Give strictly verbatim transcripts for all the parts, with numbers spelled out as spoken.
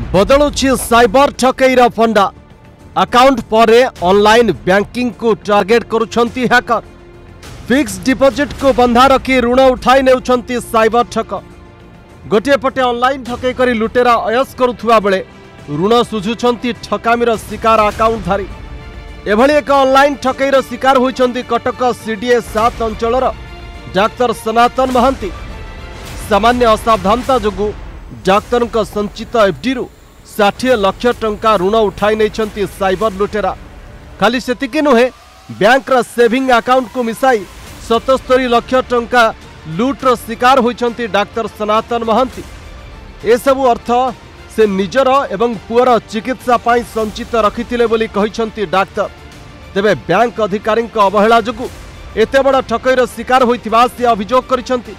बदलुछि cyber ठकईर फंडा। Account पर online banking को टार्गेट करुछंती हैकर। फिक्स डिपॉजिट को बंधा रखी ऋण उठाई नेउछंती साइबर ठक। गोटे पटे ऑनलाइन ठकई करी लुटेरा अयस करुथुवा बेले ऋण सुझुछंती ठकामीर शिकार अकाउंटधारी। एभली एक ऑनलाइन ठकईर शिकार होइछंती कटक सीडीए सात अंचलर डाक्तर सनातन महांती। सामान्य असावधानता जोगु डाक्तर संचित एफडी रु षाठिए लक्ष टंका ऋण उठाई नहीं साइबर लुटेरा। खाली सेतिकी नुहे, बैंक सेविंग अकाउंट को मिसाई सतस्तरी लक्ष टंका लुट्र शिकार होइछंती डाक्तर सनातन महांती। एसबु अर्थ से निजर एवं पुअर चिकित्सा पाई संचित रखिथिले बोली कहिछंती डाक्तर। तेबे बैंक अधिकारी अवहेला जोगु एते बड़ ठकईर शिकार होइथिबा से अभियोग करिछंती।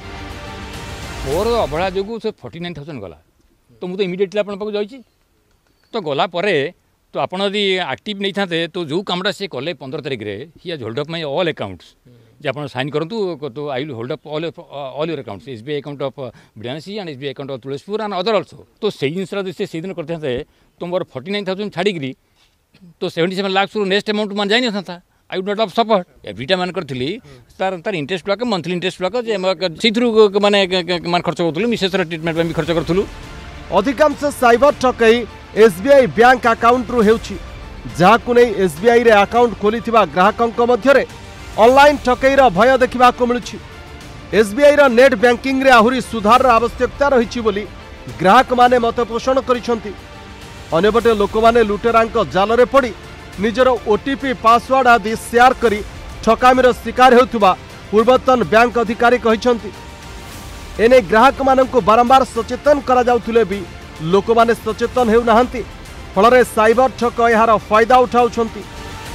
मोर अवहेला जो से फोर्टी नाइन थाउजेंड गला तो मुझे इमिडिएटली आप जाइए तो गला परे तो आप एक्टिव नहीं था तो जो कमटा सी कले पंद्रह तारिख में ही आज hold up my all accounts जे आप साइन करूँ तो I will hold up all all your accounts S B I account of Briyasi and S B I account of Tulsipur and other also. तो से जिन से दिन करते तो मोर फोर्टी नाइन थाउजेंड छाड़ी तो seventy seven lakh next amount मान जाए था। I would not have support एवरीटा मान करथिली तार तार interest block monthly interest block जे सिथ्रु माने मान खर्च करथुलु मिसेस र ट्रीटमेंट में भी खर्च करथुलु। अधिकांश साइबर ठकई एसबीआई बैंक अकाउंट रु हेउछि, जाहाकु नै एसबीआई रे अकाउंट खोलिथिबा ग्राहकंक मध्यरे ऑनलाइन ठकई र भय देखिबा को मिलुछि। एसबीआई र नेट बैंकिंग रे आहुरी सुधार र आवश्यकता रहिछि बोली ग्राहक माने मत पोषण करिसंती। अन्यपटे लोक माने लुटेरांक जाल रे पड़ी निजर ओटीपी पासवर्ड आदि शेयर करी ठकामीर शिकार हेउथुबा पूर्वतन बैंक अधिकारी कहिसंती। एने ग्राहक माननकु बारंबार सचेतन करा जाउथुले भी लोक माने सचेतन हेउ नाहंती। फलरे साइबर ठक एहार फायदा उठाउछंती।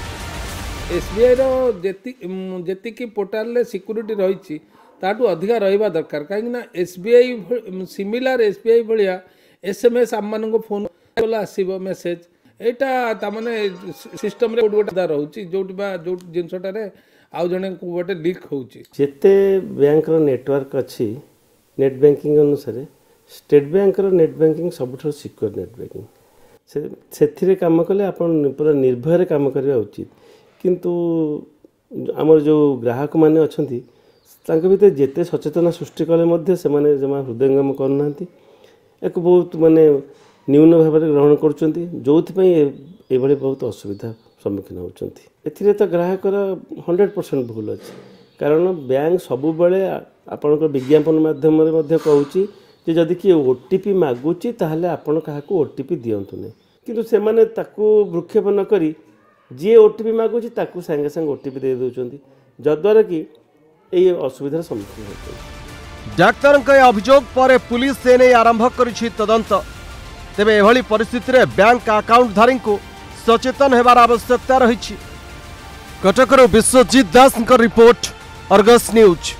एसबीआई रो जेति जेति की पोर्टल ले सिक्योरिटी रहिछि ताटू अधिका रहिबा दरकार। काहे ना एसबीआई सिमिलर एसबीआई भलिया एसएमएस आम माननकु फोन कोला आसीबो मेसेज एटा तामने सिस्टम रे गोटे रोचे जो जो जिनसटारे आउ जने गोटे लीक होउची। जेते बैंक रो नेटवर्क अच्छी नेट बैंकिंग अनुसार स्टेट बैंक रो नेट बैंकिंग सबुठ सिक्योर नेट बैंकिंग से सेथिरे काम कले आपण पूरा निर्भय काम करबा उचित। किंतु हमर जो ग्राहक माने अछंती तांक भीतर जेते सचेतना सृष्टि कले मध्य से माने जमा हृदयंगम करनांती एक बहुत माने न्यून भाव में ग्रहण करुँच जो बहुत असुविधा सम्मुखीन होती। एथिरे तो ग्राहकर हंड्रेड परसेंट भूल अच्छे कारण बैंक सबु बेले आपण विज्ञापन माध्यम कहूँ जदि किए ओटीपी मागुची ताहले आपण क्या ओटीपी दिंतु नहीं किंतु से माने ताकू भ्रूक्षेप न करी जी ओटीपी मागुची ताकू संगे संगे ओटीपी दे दौरान जद्वारा कि ये असुविधार सम्मुखीन होती। डाक्तर अभियोग पर पुलिस एने आरंभ करिछि तदंत। तेबे एभली परिस्थिति रे बैंक अकाउंट धारी को सचेतन हेबार आवश्यकता रही। कटकरू Biswajit Das report, Argus news.